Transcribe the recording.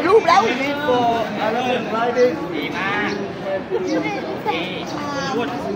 ายรูปแล้ว Ready for alert riding ดีมากนี่พูด